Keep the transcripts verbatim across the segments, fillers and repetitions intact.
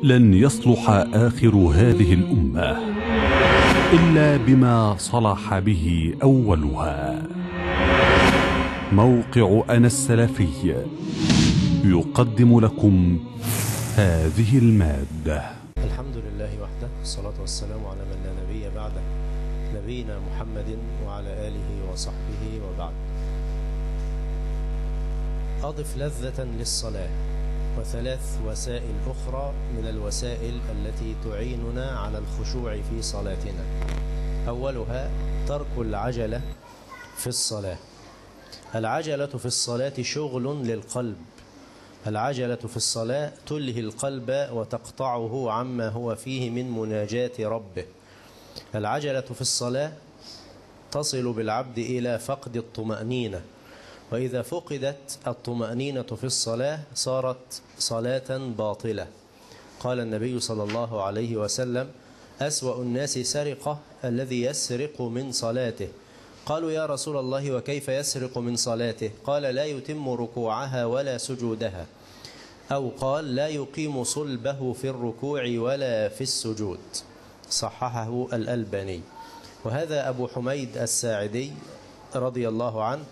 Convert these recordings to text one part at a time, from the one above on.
لن يصلح آخر هذه الأمة إلا بما صلح به أولها. موقع أنا السلفي يقدم لكم هذه المادة. الحمد لله وحده، والصلاة والسلام على من لا نبي بعده، نبينا محمد وعلى آله وصحبه وبعد. أضف لذة للصلاة وثلاث وسائل أخرى من الوسائل التي تعيننا على الخشوع في صلاتنا. أولها ترك العجلة في الصلاة. العجلة في الصلاة شغل للقلب. العجلة في الصلاة تلهي القلب وتقطعه عما هو فيه من مناجاة ربه. العجلة في الصلاة تصل بالعبد إلى فقد الطمأنينة، وإذا فقدت الطمأنينة في الصلاة صارت صلاة باطلة. قال النبي صلى الله عليه وسلم: أسوأ الناس سرقة الذي يسرق من صلاته. قالوا: يا رسول الله وكيف يسرق من صلاته؟ قال: لا يتم ركوعها ولا سجودها، أو قال: لا يقيم صلبه في الركوع ولا في السجود. صححه الألباني. وهذا أبو حميد الساعدي رضي الله عنه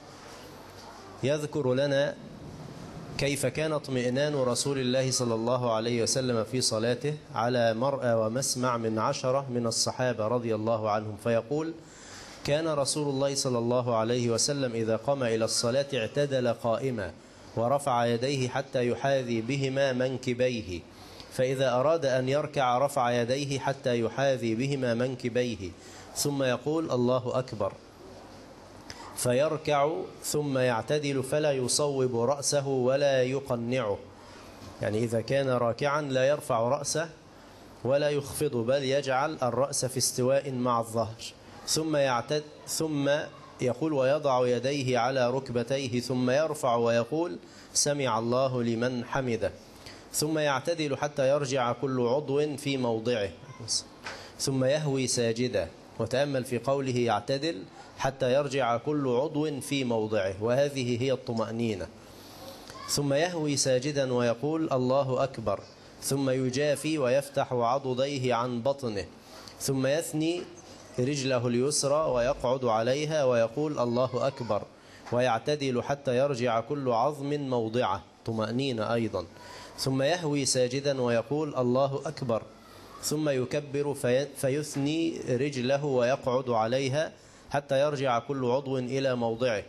يذكر لنا كيف كان اطمئنان رسول الله صلى الله عليه وسلم في صلاته على مرأى ومسمع من عشرة من الصحابة رضي الله عنهم، فيقول: كان رسول الله صلى الله عليه وسلم إذا قام إلى الصلاة اعتدل قائما ورفع يديه حتى يحاذي بهما منكبيه، فإذا أراد أن يركع رفع يديه حتى يحاذي بهما منكبيه، ثم يقول: الله أكبر، فيركع ثم يعتدل فلا يصوب رأسه ولا يقنعه. يعني إذا كان راكعا لا يرفع رأسه ولا يخفض، بل يجعل الرأس في استواء مع الظهر، ثم يعتد ثم يقول ويضع يديه على ركبتيه، ثم يرفع ويقول: سمع الله لمن حمده، ثم يعتدل حتى يرجع كل عضو في موضعه، ثم يهوي ساجدا. وتأمل في قوله يعتدل حتى يرجع كل عضو في موضعه، وهذه هي الطمأنينة. ثم يهوي ساجدا ويقول: الله أكبر، ثم يجافي ويفتح عضديه عن بطنه، ثم يثني رجله اليسرى ويقعد عليها ويقول: الله أكبر، ويعتدل حتى يرجع كل عظم موضعه، طمأنينة أيضا. ثم يهوي ساجدا ويقول: الله أكبر، ثم يكبر في فيثني رجله ويقعد عليها حتى يرجع كل عضو إلى موضعه،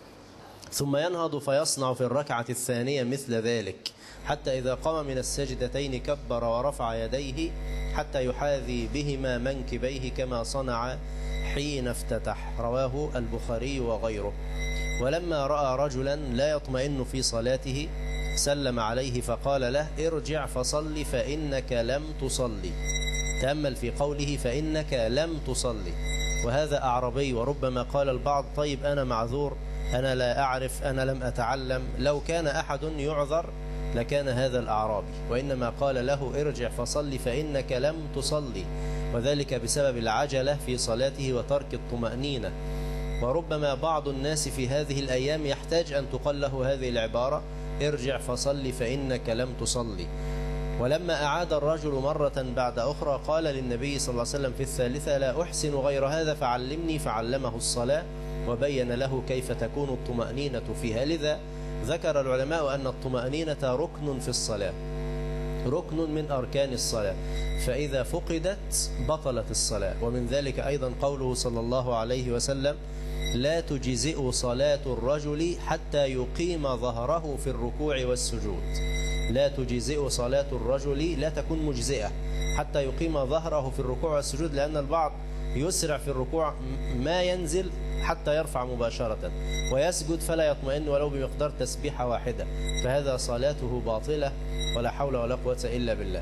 ثم ينهض فيصنع في الركعة الثانية مثل ذلك، حتى إذا قام من السجدتين كبر ورفع يديه حتى يحاذي بهما منكبيه كما صنع حين افتتح. رواه البخاري وغيره. ولما رأى رجلا لا يطمئن في صلاته سلم عليه فقال له: ارجع فصل فإنك لم تصلي. تأمل في قوله فإنك لم تصلي، وهذا أعربي. وربما قال البعض: طيب أنا معذور، أنا لا أعرف، أنا لم أتعلم. لو كان أحد يعذر لكان هذا الأعرابي، وإنما قال له: ارجع فصل فإنك لم تصلي، وذلك بسبب العجلة في صلاته وترك الطمأنينة. وربما بعض الناس في هذه الأيام يحتاج أن تقال له هذه العبارة: ارجع فصل فإنك لم تصلي. ولما أعاد الرجل مرة بعد أخرى قال للنبي صلى الله عليه وسلم في الثالثة: لا أحسن غير هذا فعلمني، فعلمه الصلاة وبين له كيف تكون الطمأنينة فيها. لذا ذكر العلماء أن الطمأنينة ركن في الصلاة، ركن من أركان الصلاة، فإذا فقدت بطلت الصلاة. ومن ذلك أيضا قوله صلى الله عليه وسلم: لا تجزئ صلاة الرجل حتى يقيم ظهره في الركوع والسجود. لا تجزئ صلاة الرجل، لا تكون مجزئة حتى يقيم ظهره في الركوع والسجود، لأن البعض يسرع في الركوع ما ينزل حتى يرفع مباشرة، ويسجد فلا يطمئن ولو بمقدار تسبيحة واحدة، فهذا صلاته باطلة ولا حول ولا قوة إلا بالله.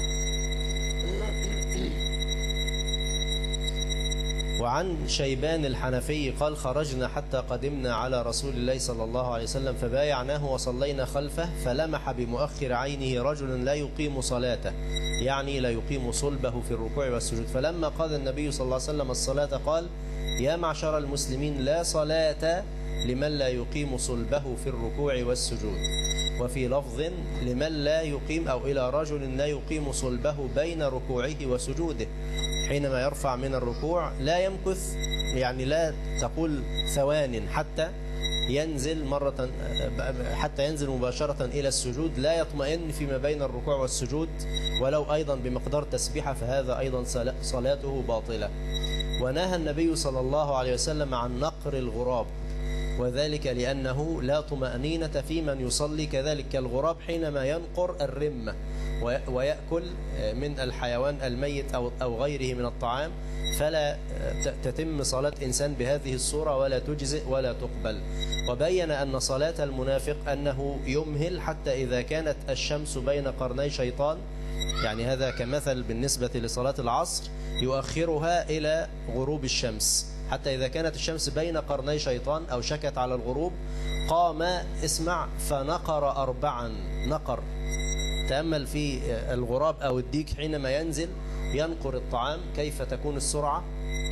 وعن شيبان الحنفي قال: خرجنا حتى قدمنا على رسول الله صلى الله عليه وسلم فبايعناه وصلينا خلفه، فلمح بمؤخر عينه رجل لا يقيم صلاته، يعني لا يقيم صلبه في الركوع والسجود. فلما قال النبي صلى الله عليه وسلم الصلاة قال: يا معشر المسلمين لا صلاة لمن لا يقيم صلبه في الركوع والسجود. وفي لفظ لمن لا يقيم أو إلى رجل لا يقيم صلبه بين ركوعه وسجوده، حينما يرفع من الركوع لا يمكث، يعني لا تقول ثوان حتى ينزل مرة حتى ينزل مباشرة إلى السجود، لا يطمئن فيما بين الركوع والسجود ولو أيضا بمقدار تسبيحة، فهذا أيضا صلاته باطلة. ونهى النبي صلى الله عليه وسلم عن نقر الغراب، وذلك لأنه لا طمأنينة في من يصلي كذلك كالغراب حينما ينقر الرمة ويأكل من الحيوان الميت أو غيره من الطعام، فلا تتم صلاة إنسان بهذه الصورة ولا تجزئ ولا تقبل. وبين أن صلاة المنافق أنه يمهل حتى إذا كانت الشمس بين قرني شيطان، يعني هذا كمثل بالنسبة لصلاة العصر، يؤخرها إلى غروب الشمس، حتى إذا كانت الشمس بين قرني شيطان أو شكت على الغروب قام اسمع فنقر أربعا. نقر، تأمل في الغراب أو الديك حينما ينزل ينقر الطعام كيف تكون السرعة،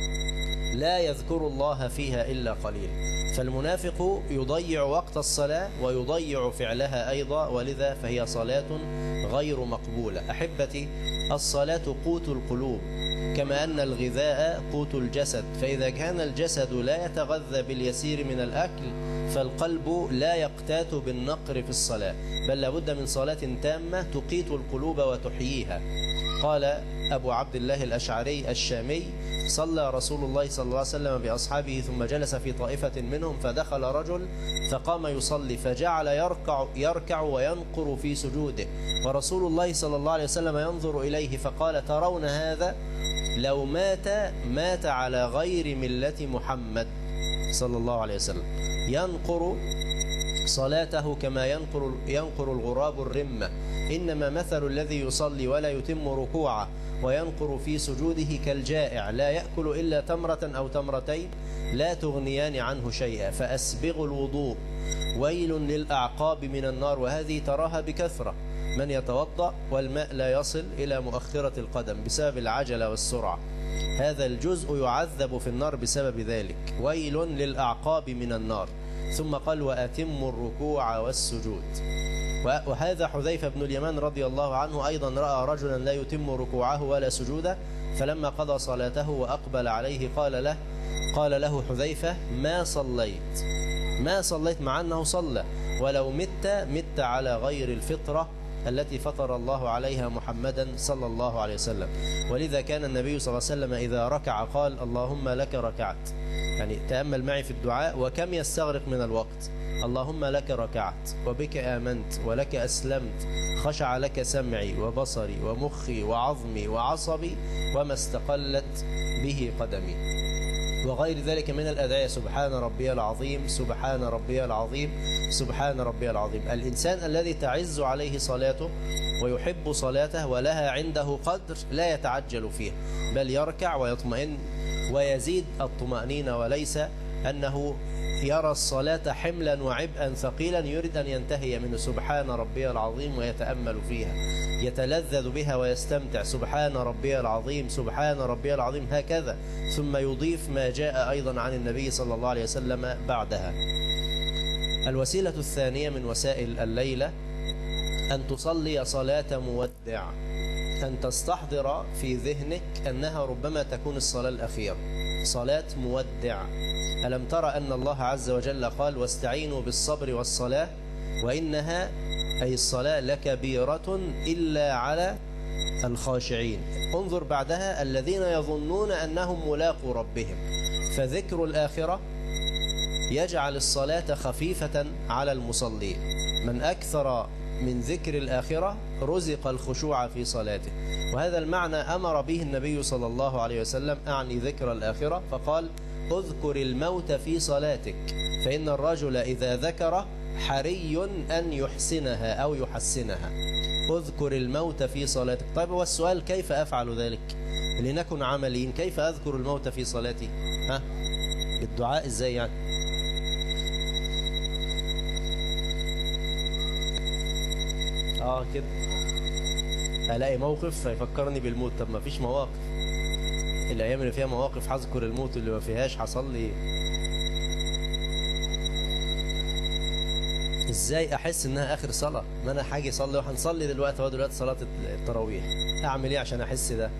لا يذكر الله فيها إلا قليل. فالمنافق يضيع وقت الصلاة ويضيع فعلها أيضا، ولذا فهي صلاة غير مقبولة. أحبتي، الصلاة قوت القلوب كما أن الغذاء قوت الجسد، فإذا كان الجسد لا يتغذى باليسير من الأكل فالقلب لا يقتات بالنقر في الصلاة، بل لابد من صلاة تامة تقيت القلوب وتحييها. قال أبو عبد الله الأشعري الشامي: صلى رسول الله صلى الله عليه وسلم بأصحابه ثم جلس في طائفة منهم، فدخل رجل فقام يصلي فجعل يركع, يركع وينقر في سجوده، ورسول الله صلى الله عليه وسلم ينظر إليه فقال: ترون هذا؟ لو مات مات على غير ملة محمد صلى الله عليه وسلم. ينقر صلاته كما ينقر, ينقر الغراب الرمة، إنما مثل الذي يصلي ولا يتم ركوعه وينقر في سجوده كالجائع لا يأكل إلا تمرة أو تمرتين لا تغنيان عنه شيئا، فأسبغ الوضوء، ويل للأعقاب من النار. وهذه تراها بكثرة، من يتوضأ والماء لا يصل إلى مؤخرة القدم بسبب العجلة والسرعة، هذا الجزء يعذب في النار بسبب ذلك. ويل للأعقاب من النار. ثم قال: وأتم الركوع والسجود. وهذا حذيفة بن اليمان رضي الله عنه أيضا رأى رجلا لا يتم ركوعه ولا سجوده، فلما قضى صلاته وأقبل عليه قال له قال له حذيفة: ما صليت ما صليت مع أنه صلى، ولو مت مت على غير الفطرة التي فطر الله عليها محمدا صلى الله عليه وسلم. ولذا كان النبي صلى الله عليه وسلم إذا ركع قال: اللهم لك ركعت. يعني تأمل معي في الدعاء وكم يستغرق من الوقت. اللهم لك ركعت وبك آمنت ولك أسلمت، خشع لك سمعي وبصري ومخي وعظمي وعصبي وما استقلت به قدمي، وغير ذلك من الأدعية: سبحان ربي العظيم، سبحان ربي العظيم، سبحان ربي العظيم. الإنسان الذي تعز عليه صلاته ويحب صلاته ولها عنده قدر لا يتعجل فيها، بل يركع ويطمئن ويزيد الطمأنينة، وليس أنه يرى الصلاة حملا وعبئا ثقيلا يريد أن ينتهي منه. سبحان ربي العظيم ويتأمل فيها، يتلذذ بها ويستمتع. سبحان ربي العظيم، سبحان ربي العظيم، هكذا، ثم يضيف ما جاء أيضا عن النبي صلى الله عليه وسلم بعدها. الوسيلة الثانية من وسائل الليلة أن تصلي صلاة مودع، أن تستحضر في ذهنك أنها ربما تكون الصلاة الأخيرة، صلاة مودع. ألم ترى أن الله عز وجل قال: واستعينوا بالصبر والصلاة وإنها أي الصلاة لكبيرة إلا على الخاشعين. انظر بعدها: الذين يظنون أنهم ملاقوا ربهم. فذكر الآخرة يجعل الصلاة خفيفة على المصلين. من أكثر من ذكر الآخرة رزق الخشوع في صلاته، وهذا المعنى أمر به النبي صلى الله عليه وسلم، أعني ذكر الآخرة، فقال: اذكر الموت في صلاتك، فإن الرجل إذا ذكر حري أن يحسنها أو يحسنها. اذكر الموت في صلاتك. طيب، والسؤال: كيف أفعل ذلك؟ لنكن عمليين. كيف أذكر الموت في صلاتي؟ ها؟ بالدعاء. إزاي يعني؟ آه كده ألاقي موقف فيفكرني بالموت. طب ما فيش مواقف، الأيام اللي فيها مواقف هذكر الموت، اللي ما فيهاش حصل لي. ازاي احس انها اخر صلاة؟ ما انا حاجي اصلي وهنصلي دلوقتي، هو دلوقتي صلاة التراويح، اعمل ايه عشان احس ده؟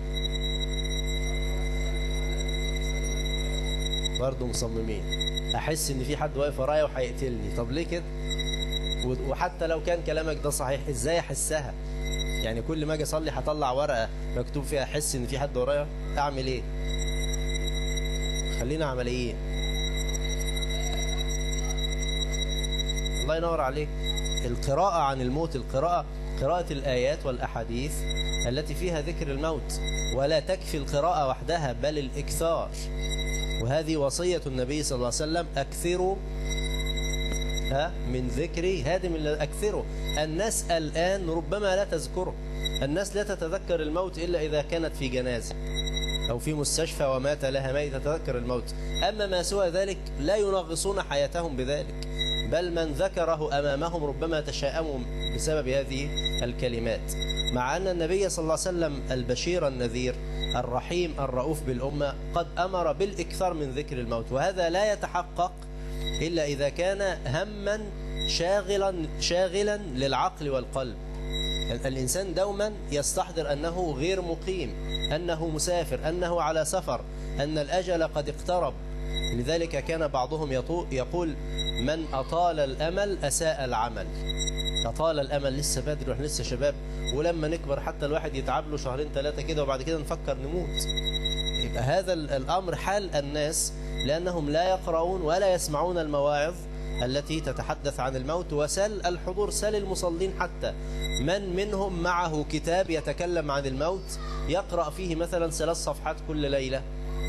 برضه مصممين احس ان في حد واقف ورايا وهيقتلني. طب ليه كده؟ وحتى لو كان كلامك ده صحيح، ازاي احسها؟ يعني كل ما اجي اصلي هطلع ورقة مكتوب فيها احس ان في حد ورايا؟ اعمل ايه؟ خلينا عمليين. الله ينور عليك. القراءة عن الموت، القراءة قراءة الآيات والأحاديث التي فيها ذكر الموت، ولا تكفي القراءة وحدها بل الإكثار. وهذه وصية النبي صلى الله عليه وسلم: أكثروا ها من ذكري هادم. أكثروا. الناس الآن ربما لا تذكره، الناس لا تتذكر الموت إلا إذا كانت في جنازة أو في مستشفى ومات لها ميت تتذكر الموت. أما ما سوى ذلك لا ينغصون حياتهم بذلك، بل من ذكره أمامهم ربما تشاءموا بسبب هذه الكلمات. مع أن النبي صلى الله عليه وسلم البشير النذير الرحيم الرؤوف بالأمة قد أمر بالإكثار من ذكر الموت، وهذا لا يتحقق إلا إذا كان هما شاغلا شاغلا للعقل والقلب. الإنسان دوما يستحضر أنه غير مقيم، أنه مسافر، أنه على سفر، أن الأجل قد اقترب. لذلك كان بعضهم يقول: من أطال الأمل أساء العمل. أطال الأمل، لسه بدري وإحنا لسه شباب، ولما نكبر حتى الواحد يتعب له شهرين ثلاثة كده وبعد كده نفكر نموت. يبقى هذا الأمر حال الناس، لأنهم لا يقرؤون ولا يسمعون المواعظ التي تتحدث عن الموت. وسل الحضور، سل المصلين حتى، من منهم معه كتاب يتكلم عن الموت يقرأ فيه مثلا ثلاث صفحات كل ليلة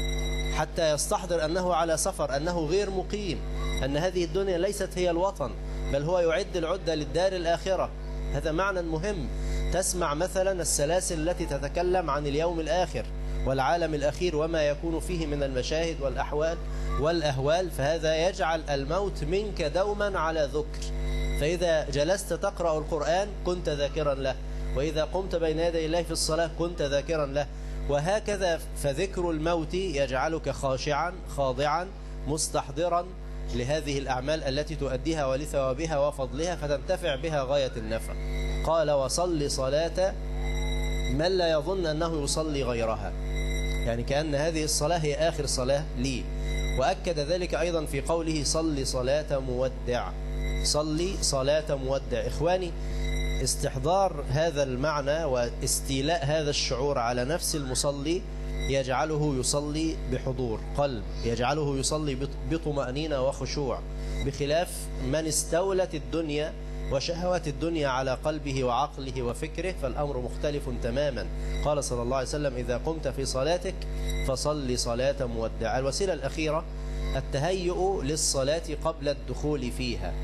حتى يستحضر أنه على سفر، أنه غير مقيم، أن هذه الدنيا ليست هي الوطن، بل هو يعد العدة للدار الآخرة. هذا معنى مهم. تسمع مثلا السلاسل التي تتكلم عن اليوم الآخر والعالم الأخير وما يكون فيه من المشاهد والأحوال والأهوال، فهذا يجعل الموت منك دوما على ذكر. فإذا جلست تقرأ القرآن كنت ذاكرا له، وإذا قمت بين يدي الله في الصلاة كنت ذاكرا له، وهكذا. فذكر الموت يجعلك خاشعا خاضعا مستحضرا لهذه الأعمال التي تؤديها ولثوابها وفضلها، فتنتفع بها غاية النفع. قال: وصل صلاة من لا يظن أنه يصلي غيرها، يعني كأن هذه الصلاة هي آخر صلاة لي. وأكد ذلك أيضا في قوله: صل صلاة مودع. صلي صلاة مودع. إخواني، استحضار هذا المعنى واستيلاء هذا الشعور على نفس المصلي يجعله يصلي بحضور قلب، يجعله يصلي بطمأنينة وخشوع، بخلاف من استولت الدنيا وشهوات الدنيا على قلبه وعقله وفكره، فالأمر مختلف تماما. قال صلى الله عليه وسلم: إذا قمت في صلاتك فصل صلاة مودع. الوسيلة الأخيرة التهيؤ للصلاة قبل الدخول فيها،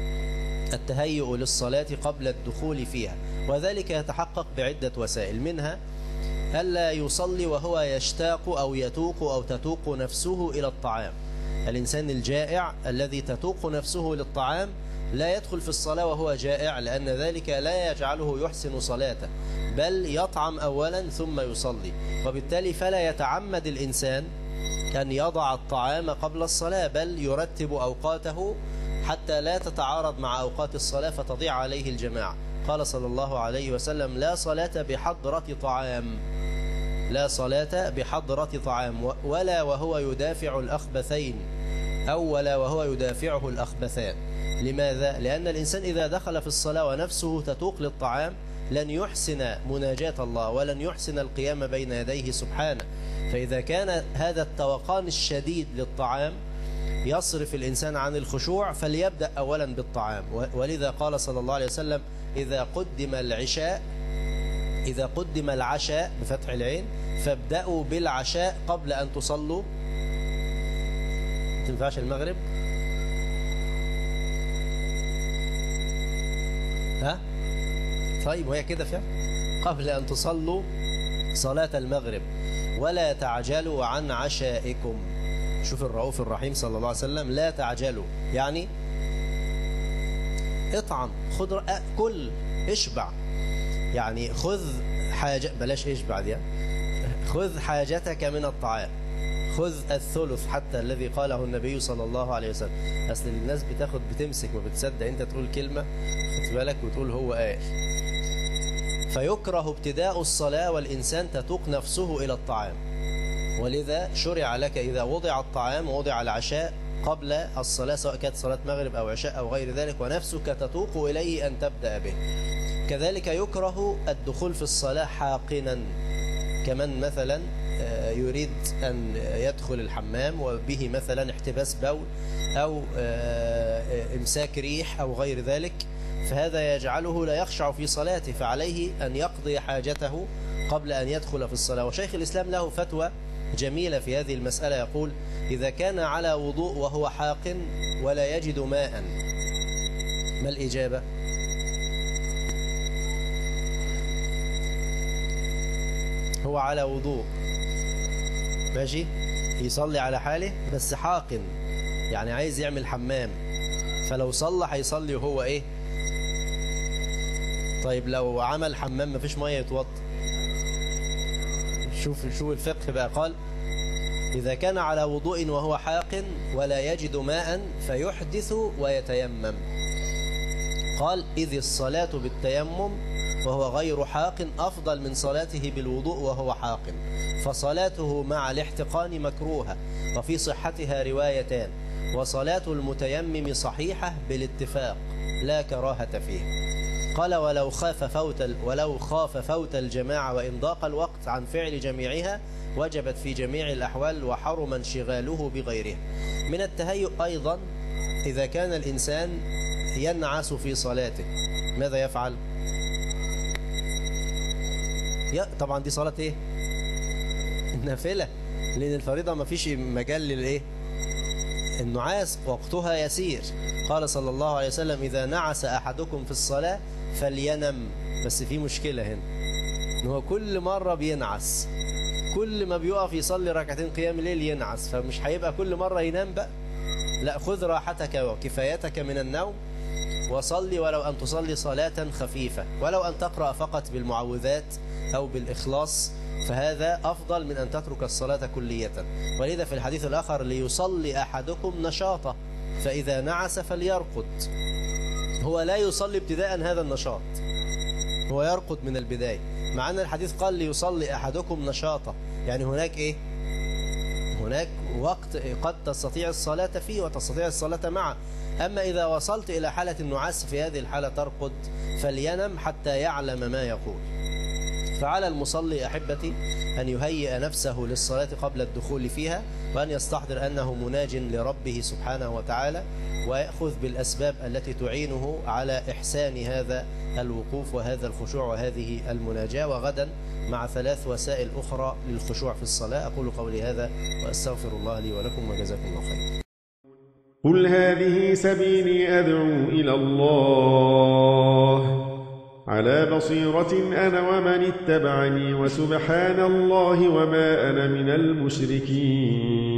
التهيؤ للصلاة قبل الدخول فيها، وذلك يتحقق بعدة وسائل، منها ألا يصلي وهو يشتاق أو يتوق أو تتوق نفسه إلى الطعام. الإنسان الجائع الذي تتوق نفسه للطعام لا يدخل في الصلاة وهو جائع، لأن ذلك لا يجعله يحسن صلاته، بل يطعم أولا ثم يصلي. وبالتالي فلا يتعمد الإنسان أن يضع الطعام قبل الصلاة، بل يرتب أوقاته حتى لا تتعارض مع أوقات الصلاة فتضيع عليه الجماعة. قال صلى الله عليه وسلم: لا صلاة بحضرة طعام، لا صلاة بحضرة طعام، ولا وهو يدافع الأخبثين، أو ولا وهو يدافعه الأخبثان. لماذا؟ لأن الإنسان إذا دخل في الصلاة ونفسه تتوق للطعام لن يحسن مناجاة الله ولن يحسن القيام بين يديه سبحانه. فإذا كان هذا التوقان الشديد للطعام يصرف الإنسان عن الخشوع، فليبدأ أولا بالطعام. ولذا قال صلى الله عليه وسلم: إذا قدم العشاء إذا قدم العشاء بفتح العين فابدأوا بالعشاء قبل أن تصلوا. تنفعش المغرب؟ ها؟ طيب، وهي كده فعلا، قبل أن تصلوا صلاة المغرب، ولا تعجلوا عن عشائكم. شوف الرؤوف الرحيم صلى الله عليه وسلم: لا تعجلوا، يعني اطعم، خذ، كل، اشبع، يعني خذ حاجة، بلاش اشبع دي، خذ حاجتك من الطعام، خذ الثلث حتى الذي قاله النبي صلى الله عليه وسلم. أصل الناس بتاخد بتمسك ما بتصدق أنت تقول كلمة خد بالك وتقول هو قال. فيكره ابتداء الصلاة والإنسان تتوق نفسه إلى الطعام، ولذا شرع لك إذا وضع الطعام ووضع العشاء قبل الصلاة سواء كانت صلاة مغرب أو عشاء أو غير ذلك ونفسك تتوق إليه أن تبدأ به. كذلك يكره الدخول في الصلاة حاقنا، كمن مثلا يريد أن يدخل الحمام وبه مثلا احتباس بول أو إمساك ريح أو غير ذلك، فهذا يجعله لا يخشع في صلاته، فعليه أن يقضي حاجته قبل أن يدخل في الصلاة. وشيخ الإسلام له فتوى جميلة في هذه المسألة، يقول إذا كان على وضوء وهو حاق ولا يجد ماء، ما الإجابة؟ هو على وضوء ماشي يصلي على حاله بس حاق، يعني عايز يعمل حمام، فلو صلى هيصلي وهو ايه؟ طيب لو عمل حمام مفيش ميه يتوضا. شوف شوف الفقه بقى، قال إذا كان على وضوء وهو حاق ولا يجد ماء فيحدث ويتيمم. قال إذ الصلاة بالتيمم وهو غير حاق أفضل من صلاته بالوضوء وهو حاق، فصلاته مع الاحتقان مكروهة وفي صحتها روايتان، وصلاة المتيمم صحيحة بالاتفاق لا كراهة فيه. قال ولو خاف فوت ولو خاف فوت الجماعة وإن ضاق الوقت عن فعل جميعها وجبت في جميع الأحوال وحرم انشغاله بغيرها. من التهيؤ أيضا إذا كان الإنسان ينعس في صلاته ماذا يفعل؟ طبعا دي صلاة ايه؟ النافلة، لأن الفريضة ما فيش مجال للايه؟ النعاس وقتها يسير. قال صلى الله عليه وسلم إذا نعس أحدكم في الصلاة فلينم، بس في مشكلة هنا إن هو كل مرة بينعس، كل ما بيقف يصلي ركعتين قيام الليل ينعس، فمش هيبقى كل مرة ينام بقى، لا خذ راحتك وكفايتك من النوم وصلي، ولو أن تصلي صلاة خفيفة، ولو أن تقرأ فقط بالمعوذات أو بالإخلاص، فهذا أفضل من أن تترك الصلاة كلية. ولذا في الحديث الآخر ليصلي أحدكم نشاطه فإذا نعس فليرقد. هو لا يصلي ابتداء هذا النشاط، هو يرقد من البداية، مع أن الحديث قال ليصلي أحدكم نشاطه، يعني هناك إيه؟ هناك وقت قد تستطيع الصلاة فيه وتستطيع الصلاة معه. أما إذا وصلت إلى حالة النعاس في هذه الحالة ترقد، فلينم حتى يعلم ما يقول. فعلى المصلي أحبتي أن يهيئ نفسه للصلاة قبل الدخول فيها، وأن يستحضر أنه مناج لربه سبحانه وتعالى، ويأخذ بالأسباب التي تعينه على إحسان هذا الوقوف وهذا الخشوع وهذه المناجاة. وغدا مع ثلاث وسائل أخرى للخشوع في الصلاة. أقول قولي هذا وأستغفر الله لي ولكم وجزاكم الله خير. قل هذه سبيلي أدعو إلى الله على بصيرة أنا ومن اتبعني، وسبحان الله وما أنا من المشركين.